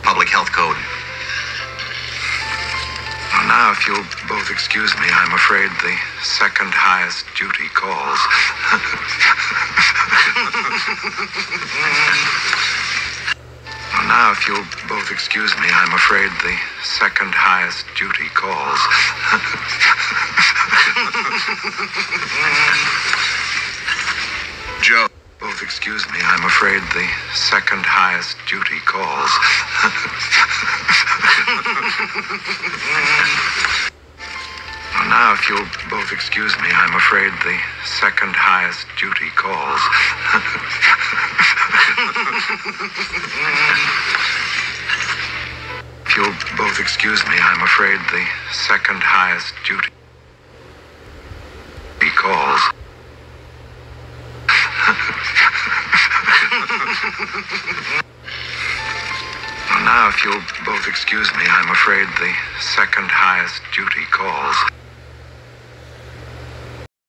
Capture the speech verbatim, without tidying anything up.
public health code. Now, if you'll both excuse me, I'm afraid the second highest duty calls. Now, if you'll both excuse me, I'm afraid the second highest duty calls. Joe. Both excuse me, I'm afraid the second highest duty calls. Now, if you'll both excuse me, I'm afraid the second highest duty calls. If you'll both excuse me, I'm afraid the second highest duty calls. Now, if you'll both excuse me, I'm afraid the second highest duty calls.